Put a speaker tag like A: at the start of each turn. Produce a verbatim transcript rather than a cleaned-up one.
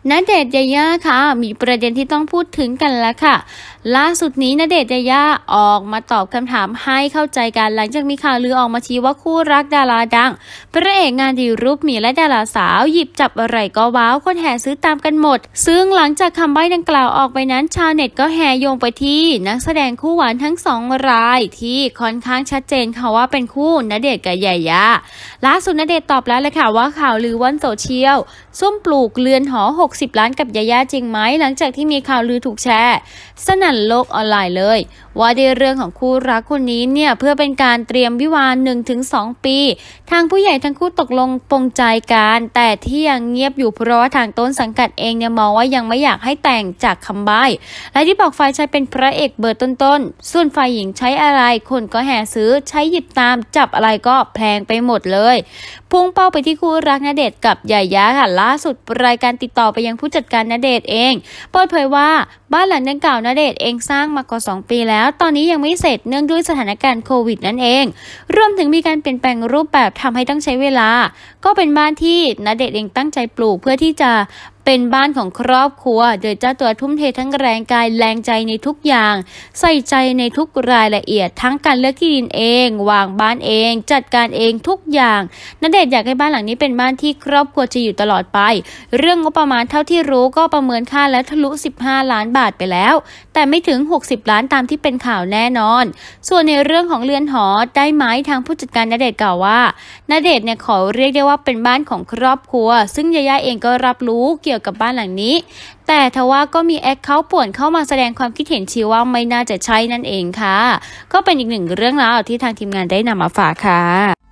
A: ณเดชน์ยายาค่ะมีประเด็นที่ต้องพูดถึงกันแล้วค่ะล่าสุดนี้ณเดชน์ยายาออกมาตอบคำถามให้เข้าใจกันหลังจากมีข่าวลือออกมาชี้ว่าคู่รักดาราดังพระเอกงานดีรูปหมีและดาราสาวหยิบจับอะไรก็ว้าวคนแห่ซื้อตามกันหมดซึ่งหลังจากคำใบ้ดังกล่าวออกไปนั้นชาวเน็ตก็แห่โยงไปที่นักแสดงคู่หวานทั้งสองรายที่ค่อนข้างชัดเจนค่ะว่าเป็นคู่ณเดชน์กับยายาล่าสุดณเดชน์ตอบแล้วเลยค่ะว่าข่าวลือว่อนโซเชียลซุ่มปลูกเรือนหอหกสิบล้านกับยายาจริงไหมหลังจากที่มีข่าวลือถูกแชร์สนั่นโลกออนไลน์เลยว่าในเรื่องของคู่รักคนนี้เนี่ยเพื่อเป็นการเตรียมวิวาห์ หนึ่งถึงสอง ปีทางผู้ใหญ่ทั้งคู่ตกลงปลงใจกันแต่ที่ยังเงียบอยู่เพราะว่าทางต้นสังกัดเองเนี่ยมองว่ายังไม่อยากให้แต่งจากคำใบ้และที่บอกฝ่ายชายเป็นพระเอกเบอร์ต้นๆส่วนฝ่ายหญิงใช้อะไรคนก็แห่ซื้อใช้หยิบตามจับอะไรก็แพงไปหมดเลยพุ่งเป้าไปที่คู่รักณเดชน์กับยายาค่ะล่าสุดรายการติดต่อไปยังผู้จัดการณเดชน์เองเปิดเผยว่าบ้านหลังดังกล่าวณเดชน์เองสร้างมากว่าสองปีแล้วตอนนี้ยังไม่เสร็จเนื่องด้วยสถานการณ์โควิดนั่นเองรวมถึงมีการเปลี่ยนแปลงรูปแบบทำให้ต้องใช้เวลาก็เป็นบ้านที่ณเดชน์เองตั้งใจปลูกเพื่อที่จะเป็นบ้านของครอบครัวโดยเจ้าตัวทุ่มเททั้งแรงกายแรงใจในทุกอย่างใส่ใจในทุกรายละเอียดทั้งการเลือกที่ดินเองวางบ้านเองจัดการเองทุกอย่างณเดชน์อยากให้บ้านหลังนี้เป็นบ้านที่ครอบครัวจะอยู่ตลอดไปเรื่องงบประมาณเท่าที่รู้ก็ประเมินค่าแล้วทะลุสิบห้าล้านบาทไปแล้วแต่ไม่ถึงหกสิบล้านตามที่เป็นข่าวแน่นอนส่วนในเรื่องของเรือนหอได้ไหมทางผู้จัดการณเดชน์กล่าวว่าณเดชน์เนี่ยขอเรียกได้ว่าเป็นบ้านของครอบครัวซึ่งยายาเองก็รับรู้เกี่ยวกับบ้านหลังนี้แต่ทว่าก็มีแอคเคาท์ป่วนเข้ามาแสดงความคิดเห็นชี้ว่าไม่น่าจะใช่นั่นเองค่ะก็เป็นอีกหนึ่งเรื่องราวที่ทางทีมงานได้นำมาฝากค่ะ